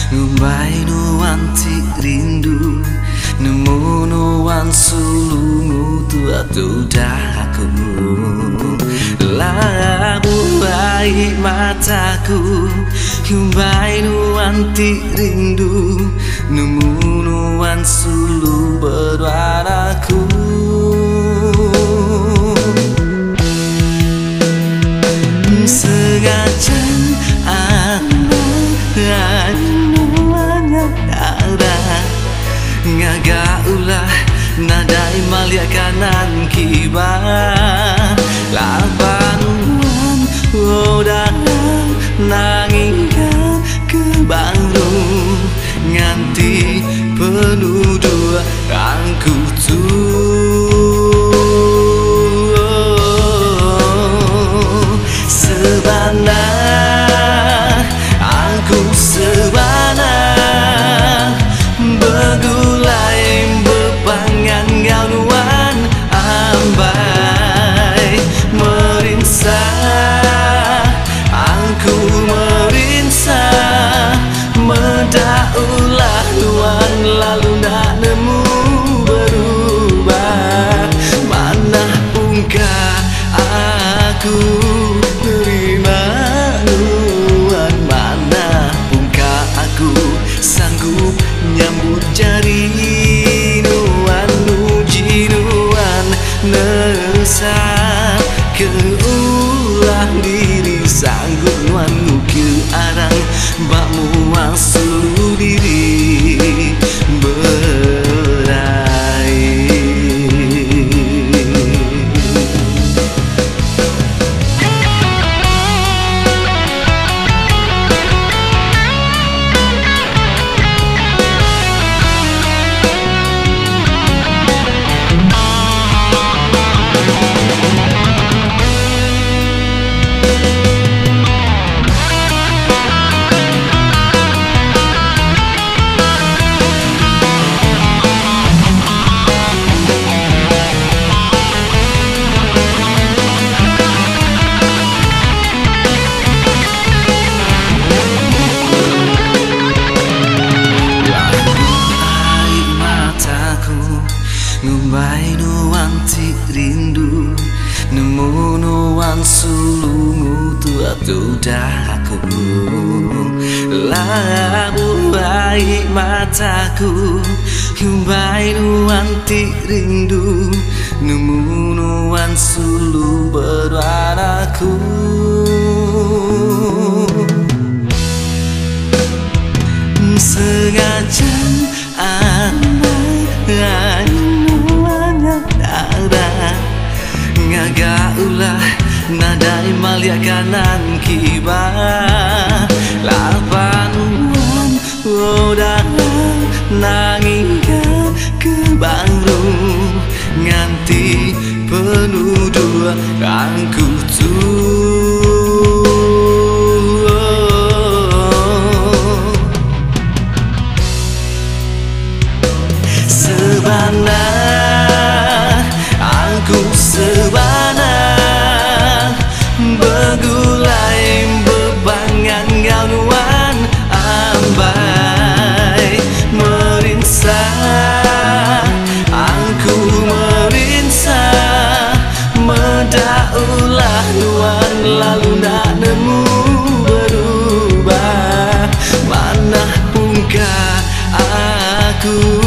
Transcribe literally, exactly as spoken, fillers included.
Ngumbai nuanti rindu nemu nuan sulungu tua tudaku labu baik mataku. Ngumbai nuanti rindu nemu nuan sulu berwarnaku. Sengaja ngagaulah nadai malia kanan kiba lapanuan wodahan nangingkan kebaru nganti penuh dua angku tu sebana aku sebana begulai bepangan gaunuan ambai merinsa aku merinsa mendaulah tuan lalu nak nemu berubah mana pungkah aku terima nuan mana pungkah aku sanggup nyambut jari nuan nuji nuan nesa keulah diri sanggup nuan ke arang bakmu seluruh diri berai. Ngumbai nuanti rindu nemu nuan sulungu tua tudaku labu baik mataku. Ngumbai nuanti rindu nemu nuan sulu berwarnaku. Sengaja anak ngagaulah nadai malia kanan kiba lapanuan wodahan nangingkan kebaru nganti penuh dua angku tu sebana aku sebana begulai bebangan gaunuan ambai merinsa aku merinsa mendaulah nuan lalu nak nemu berubah mana pungkah aku